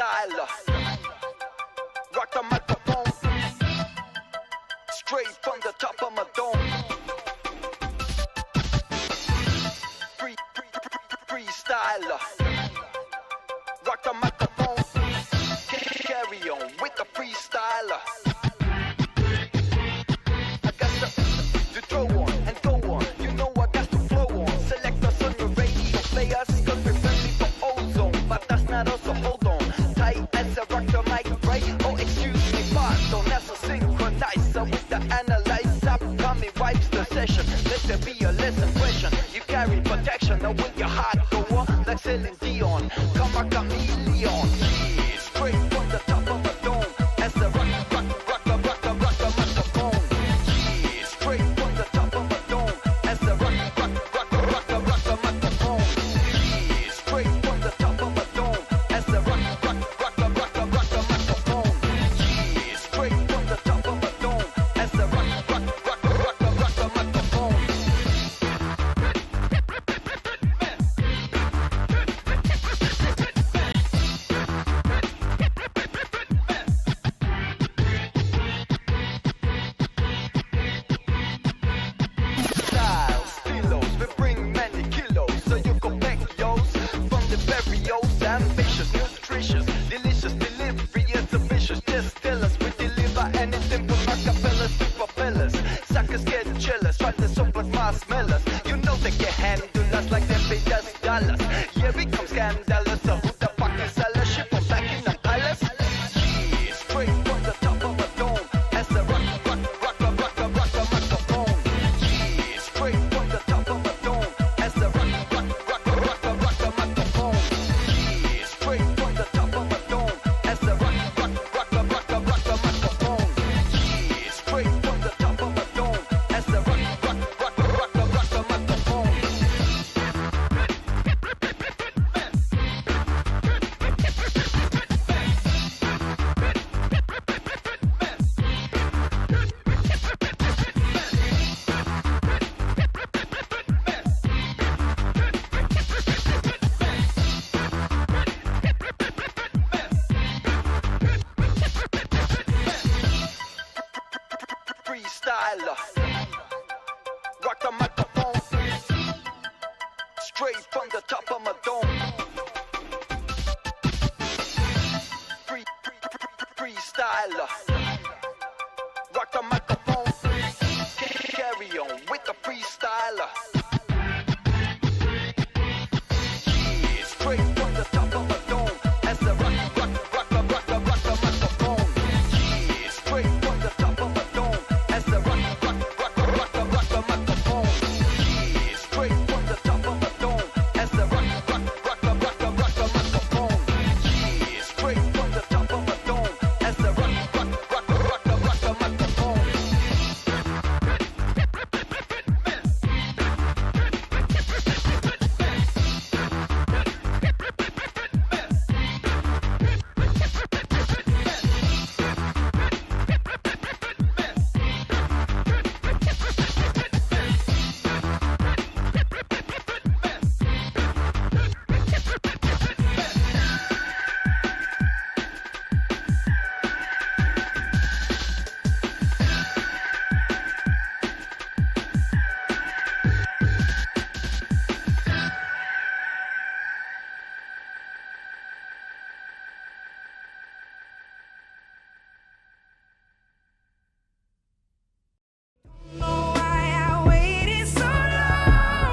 freestyler. Rock the microphone, straight from the top of my dome. Freestyler. Rock the microphone, carry on with the freestyler. I got to throw on and go on. You know I got to flow on. Select us on your radio players, cause we're friendly for ozone. But that's not us, so hold on. Tight as a rock the mic, right? Oh, excuse me, pardon. That's a synchronizer with the analyzer. Tommy wipes the session. Let there be a lesson question. You carry protection, now with your heart go on. Like Celine Dion, come a chameleon. Yeah, straight from the top of a dome. As the rock the microphone. Yeah, straight from the top of a dome. As the rock the microphone. Yeah, straight from the top of a dome. As the rock the microphone. Yeah, straight from the top of a dome. As the rock the microphone. Styles, stilos, we bring many kilos, so you can pack yours from the very old, ambitious, nutritious, delicious delivery is ambitious. Just tell us we deliver anything from acapellas to propellers. Suckers get jealous, try to soap like marshmallows. You know they can handle us like they pay us dollars. Yeah, we come scandalous, so who the fuck is sellers? Ship from Buckingham Palace. Yeah, straight from the top of a dome. As the rock the microphone. Yeah, straight from the top of a dome. As the rock the microphone. Yeah, straight from the top of a dome. As the rock the microphone. Yeah, straight from the top of a dome. As the rock the microphone. Freestyler. Rock the microphone, straight from the top of my dome. Freestyler. Rock the microphone, carry on with the freestyler.